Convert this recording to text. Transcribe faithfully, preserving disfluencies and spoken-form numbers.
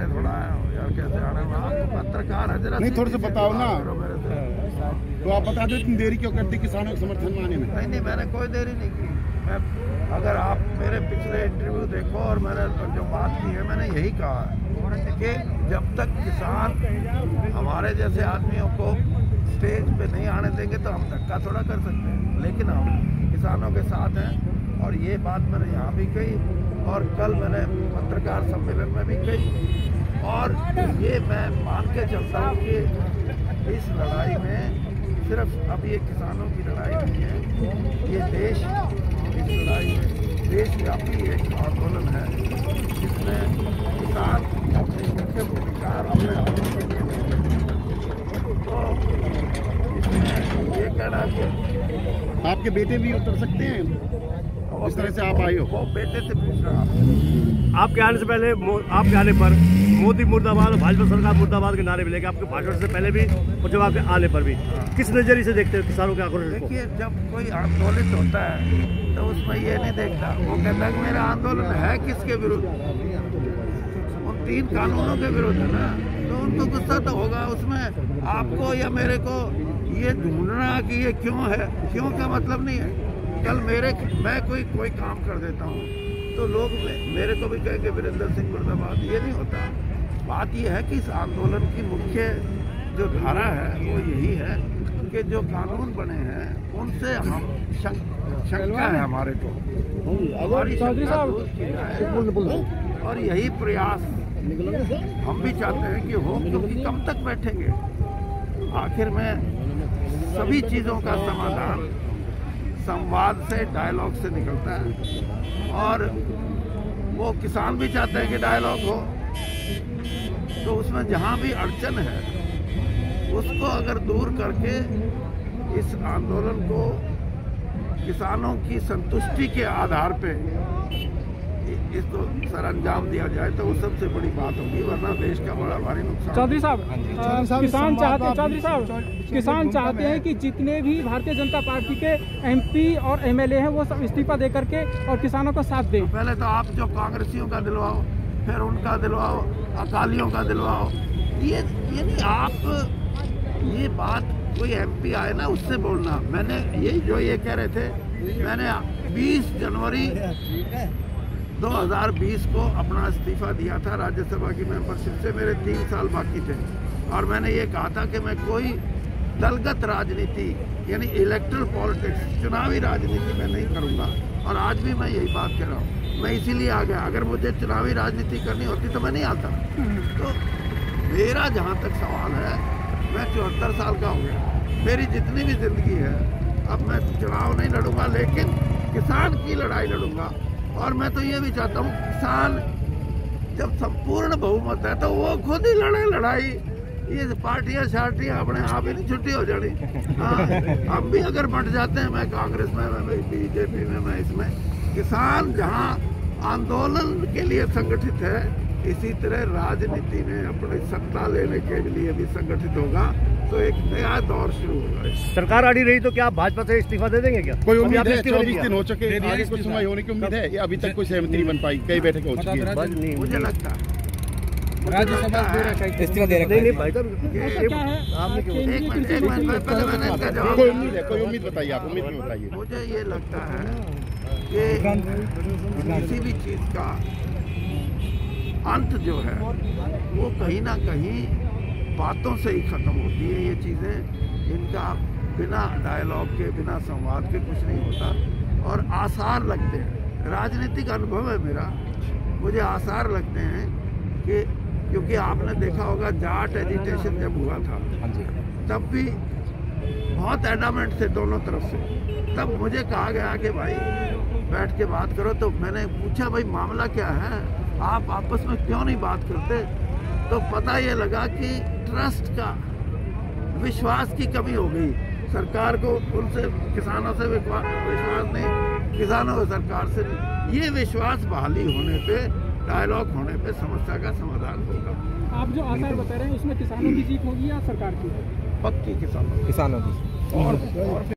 आने थोड़ा यार, कैसे आने पत्रकार हजरत नहीं, थोड़ा सा बताओ ना। तो आप बता दो इतनी देरी क्यों करती किसानों के समर्थन में आने में? नहीं नहीं, मैंने कोई देरी नहीं की। मैं अगर आप मेरे पिछले इंटरव्यू देखो और मैंने जो बात की है, मैंने यही कहा है कि जब तक किसान हमारे जैसे आदमियों को स्टेज पे नहीं आने देंगे तो हम धक्का थोड़ा कर सकते हैं, लेकिन हम किसानों के साथ हैं। और ये बात मैंने यहाँ भी कही और कल मैंने पत्रकार सम्मेलन में भी कही, और ये मैं मान के चलता हूँ कि इस लड़ाई में सिर्फ अब ये किसानों की लड़ाई नहीं है, ये देश इस लड़ाई में देशव्यापी एक आंदोलन है जिसमें किसान अपने मुख्य अधिकार तो इसमें ये कहना कि आपके बेटे भी उतर सकते हैं इस तरह से आप आए हो? वो बेटे से पूछ रहा। आपके आने से पहले, आपके आने पर मोदी मुर्दाबाद, भाजपा सरकार मुर्दाबाद के नारे मिलेंगे आपके भाषण से पहले भी और जब आपके आने पर भी। किस नजरिए से देखते हैं किसानों के आक्रोश को? देखिए, जब कोई आंदोलित होता है तो उसमें ये नहीं देखता, वो कहता है कि मेरा आंदोलन है किसके विरुद्ध, उन तीन कानूनों के विरुद्ध है ना, तो उनको गुस्सा तो होगा। उसमें आपको या मेरे को ये ढूंढना कि ये क्यों है, क्यों का मतलब नहीं है। कल मेरे मैं कोई कोई काम कर देता हूँ तो लोग मेरे को भी कहेंगे वीरेंद्र सिंह मुर्दाबाद, ये नहीं होता। बात यह है कि इस आंदोलन की मुख्य जो धारा है वो यही है कि जो कानून बने हैं उनसे हम शंका है हमारे को, हमारी शंका दूर की जाए, और यही प्रयास हम भी चाहते हैं कि हो, क्योंकि कब तक बैठेंगे। आखिर में सभी चीज़ों का समाधान संवाद से, डायलॉग से निकलता है, और वो किसान भी चाहते हैं कि डायलॉग हो। तो उसमें जहाँ भी अड़चन है उसको अगर दूर करके इस आंदोलन को किसानों की संतुष्टि के आधार पे इसको सर अंजाम दिया जाए तो वो सबसे बड़ी बात होगी, वरना देश का बड़ा भारी नुकसान। चौधरी साहब, किसान चाहते हैं चौधरी साहब किसान चाहते हैं कि जितने भी भारतीय जनता पार्टी के एमपी और एमएलए हैं वो सब इस्तीफा दे करके और किसानों को साथ दें। पहले तो आप जो कांग्रेसियों का दिलवाओ, फिर उनका दिलवाओ, अकालियों का दिलवाओ। ये ये नहीं, आप ये बात कोई एमपी आए ना उससे बोलना। मैंने ये जो ये कह रहे थे, मैंने बीस जनवरी दो हज़ार बीस को अपना इस्तीफा दिया था राज्यसभा की मेंबरशिप से, मेरे तीन साल बाकी थे, और मैंने ये कहा था कि मैं कोई दलगत राजनीति यानी इलेक्ट्रल पॉलिटिक्स, चुनावी राजनीति में नहीं करूँगा, और आज भी मैं यही बात कह रहा हूँ। मैं इसीलिए आ गया, अगर मुझे चुनावी राजनीति करनी होती तो मैं नहीं आता। तो मेरा जहाँ तक सवाल है, मैं चौहत्तर साल का हो गया, मेरी जितनी भी जिंदगी है, अब मैं चुनाव नहीं लड़ूंगा, लेकिन किसान की लड़ाई लड़ूंगा। और मैं तो ये भी चाहता हूँ किसान जब संपूर्ण बहुमत है तो वो खुद ही लड़े लड़ाई। ये पार्टियां शार्टियां अपने आप ही नहीं छुट्टी हो जानी। हाँ, हम भी अगर बंट जाते हैं, मैं कांग्रेस में, मैं बीजेपी में, मैं इसमें, किसान जहाँ आंदोलन के लिए संगठित है, इसी तरह राजनीति में अपनी सत्ता लेने के लिए भी संगठित होगा, तो एक नया दौर शुरू होगा। सरकार अड़ी रही तो क्या आप भाजपा से इस्तीफा दे देंगे क्या? कोई उम्मीद है? चौबीस दिन हो चुके, आगे कुछ सुनवाई होने की उम्मीद है या अभी तक कोई सहमति नहीं बन पाई? कई बैठकें हो चुकी है। मुझे लगता है राज्यसभा इस्तीफा दे रहे हैं। भाई कोई उम्मीद है? कोई उम्मीद बताइए, आप उम्मीद नहीं बताइए। मुझे ये लगता है कि किसी भी चीज का अंत जो है वो कहीं ना कहीं बातों से ही खत्म होती है। ये चीज़ें इनका बिना डायलॉग के, बिना संवाद के कुछ नहीं होता, और आसार लगते हैं। राजनीतिक अनुभव है मेरा, मुझे आसार लगते हैं कि, क्योंकि आपने देखा होगा जाट एजिटेशन जब हुआ था तब भी बहुत एडामेंट थे दोनों तरफ से। तब मुझे कहा गया कि भाई बैठ के बात करो, तो मैंने पूछा भाई मामला क्या है, आप आपस में क्यों नहीं बात करते? तो पता ये लगा कि ट्रस्ट का, विश्वास की कमी हो गई। सरकार को उनसे, किसानों से विश्वास नहीं, किसानों को सरकार से नहीं। ये विश्वास बहाली होने पे, डायलॉग होने पे समस्या का समाधान होगा। आप जो आसार बता रहे हैं उसमें किसानों की जीत होगी या सरकार की? पक्की किसानों किसानों की। और, और